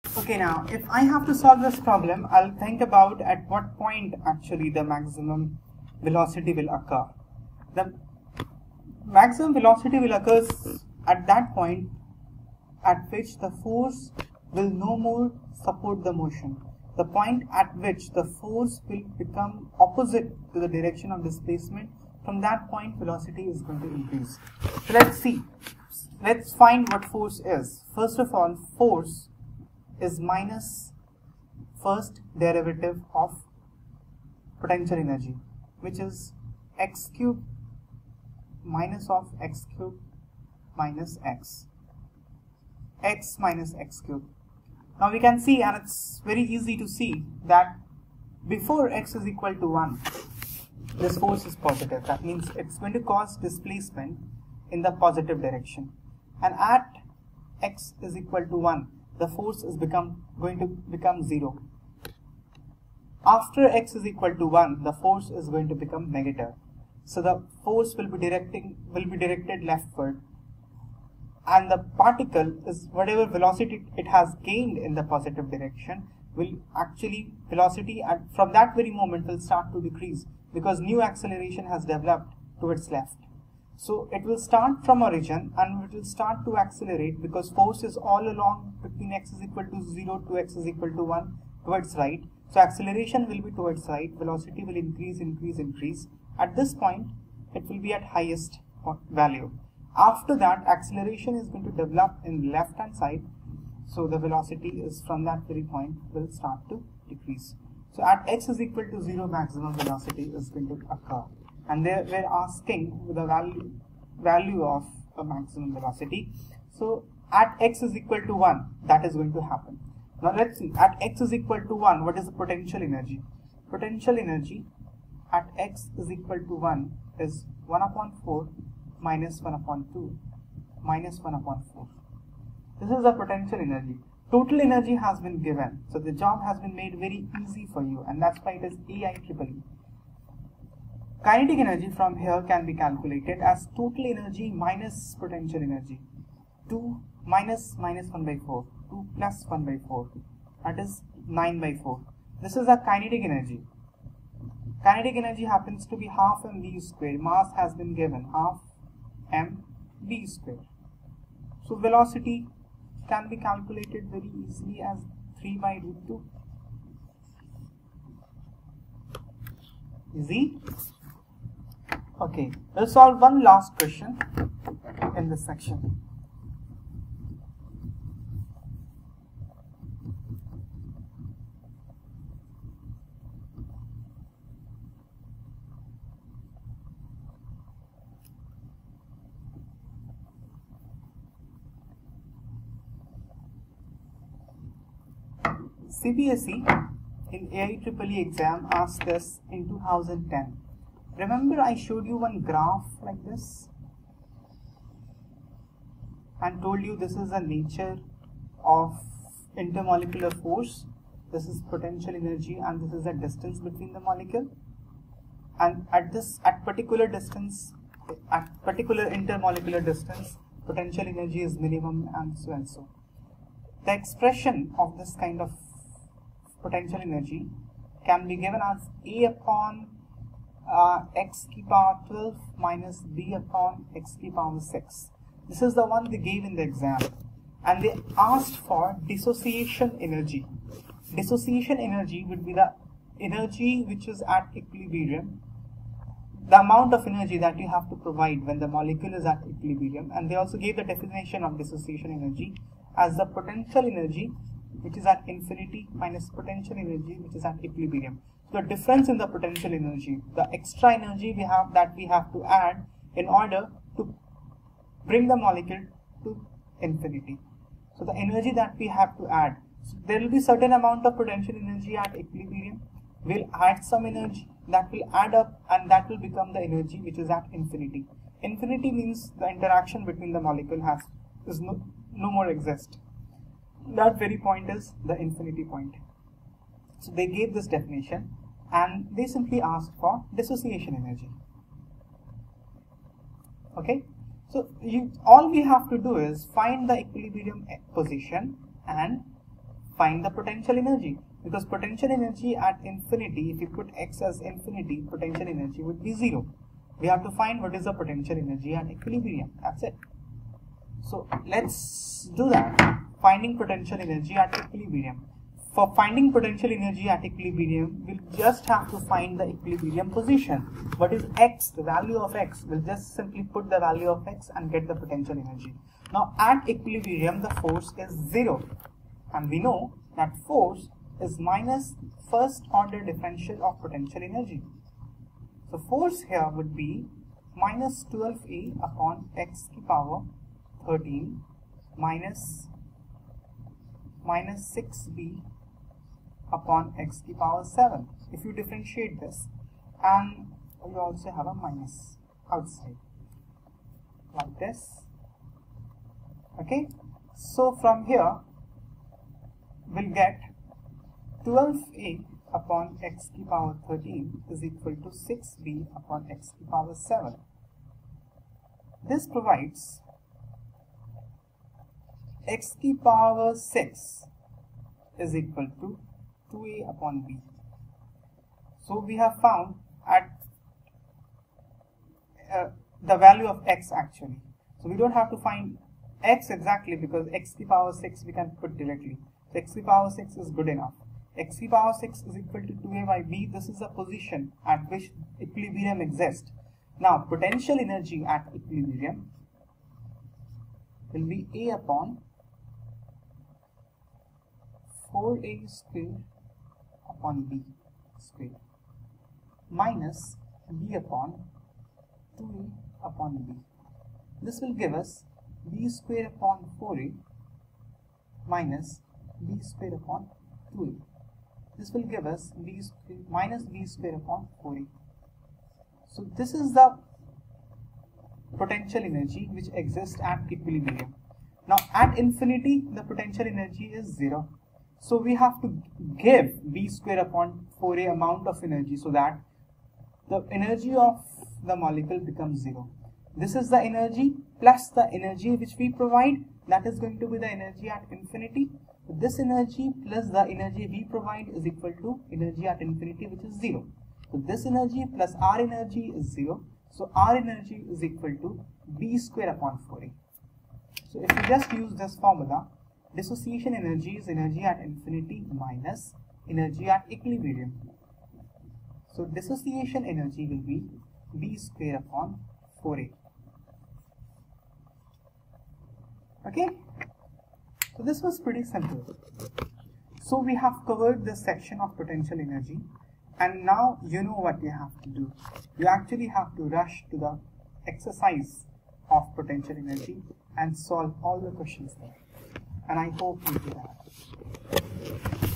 Okay, now if I have to solve this problem, I'll think about at what point actually the maximum velocity will occur. The maximum velocity will occur at that point at which the force will no more support the motion. The point at which the force will become opposite to the direction of displacement, from that point velocity is going to increase. So let's see. Let's find what force is. First of all, force is minus first derivative of potential energy, which is x cubed minus of x cubed minus x minus x cubed. Now we can see, and it's very easy to see, that before x is equal to 1, this force is positive. That means it's going to cause displacement in the positive direction. And at x is equal to 1, the force is going to become 0. After x is equal to 1, the force is going to become negative. So the force will be directed leftward, and the particle is whatever velocity it has gained in the positive direction will actually velocity from that very moment will start to decrease, because new acceleration has developed towards left. So it will start from origin and it will start to accelerate, because force is all along between x is equal to 0 to x is equal to 1 towards right. So acceleration will be towards right, velocity will increase. At this point it will be at highest value. After that, acceleration is going to develop in left hand side, so the velocity is from that very point will start to decrease. So at x is equal to 0, maximum velocity is going to occur, and we're asking the value of a maximum velocity. So at x is equal to 1, that is going to happen. Now let's see, at x is equal to 1, what is the potential energy? Potential energy at x is equal to 1 is 1 upon 4 minus 1 upon 2 minus 1 upon 4. This is the potential energy. Total energy has been given, so the job has been made very easy for you, and that's why it is AIEEE. Kinetic energy from here can be calculated as total energy minus potential energy. 2 minus 1 by 4, 2 plus 1 by 4, that is 9 by 4. This is a kinetic energy. Kinetic energy happens to be half mv square. Mass has been given half mv square. So velocity can be calculated very easily as 3 by root 2. Easy? Okay, let's solve one last question in this section. CBSE in AIEEE exam asked this in 2010. Remember, I showed you one graph like this and told you this is the nature of intermolecular force. This is potential energy and this is the distance between the molecule. And at particular distance, at particular intermolecular distance, potential energy is minimum, and so and so. The expression of this kind of potential energy can be given as A upon x to the power 12 minus B upon x to the power 6. This is the one they gave in the exam, and they asked for dissociation energy. Dissociation energy would be the energy which is at equilibrium, the amount of energy that you have to provide when the molecule is at equilibrium. And they also gave the definition of dissociation energy as the potential energy which is at infinity minus potential energy which is at equilibrium. So the difference in the potential energy, the extra energy we have to add in order to bring the molecule to infinity. So the energy that we have to add, so there will be certain amount of potential energy at equilibrium. We'll add some energy that will add up, and that will become the energy which is at infinity. Infinity means the interaction between the molecule is no more exist. That very point is the infinity point. So they gave this definition and they simply asked for dissociation energy. Okay, so all we have to do is find the equilibrium position and find the potential energy, because potential energy at infinity, if you put x as infinity, potential energy would be 0. We have to find what is the potential energy at equilibrium. That's it. So let's do that. Finding potential energy at equilibrium. For finding potential energy at equilibrium, we'll just have to find the equilibrium position. What is x, the value of x? We'll just simply put the value of x and get the potential energy. Now at equilibrium, the force is 0. And we know that force is minus first order differential of potential energy. So force here would be minus 12A upon x to the power 13 minus 6B upon x to the power 7. If you differentiate this, and we also have a minus outside like this. Okay, so from here we'll get 12A upon x to the power 13 is equal to 6B upon x to the power 7. This provides x to the power 6 is equal to 2A upon B. So we have found at the value of x actually. So we don't have to find x exactly, because x to the power 6 we can put directly. So x to the power 6 is good enough. X to the power 6 is equal to 2A by B. This is the position at which equilibrium exists. Now potential energy at equilibrium will be A upon 4A squared upon B squared minus B upon 2A upon B. This will give us B squared upon 4A minus B squared upon 2A. This will give us B squared minus B squared upon 4A. So this is the potential energy which exists at equilibrium. Now at infinity, the potential energy is 0. So we have to give B squared upon 4A amount of energy so that the energy of the molecule becomes 0. This is the energy plus the energy which we provide, that is going to be the energy at infinity. This energy plus the energy we provide is equal to energy at infinity, which is 0. So this energy plus our energy is 0. So our energy is equal to B squared upon 4A. So if you just use this formula, dissociation energy is energy at infinity minus energy at equilibrium. So dissociation energy will be B squared upon 4A. Okay, so this was pretty simple. So we have covered this section of potential energy, and now you know what you have to do. You actually have to rush to the exercise of potential energy and solve all the questions there. And I hope you do that.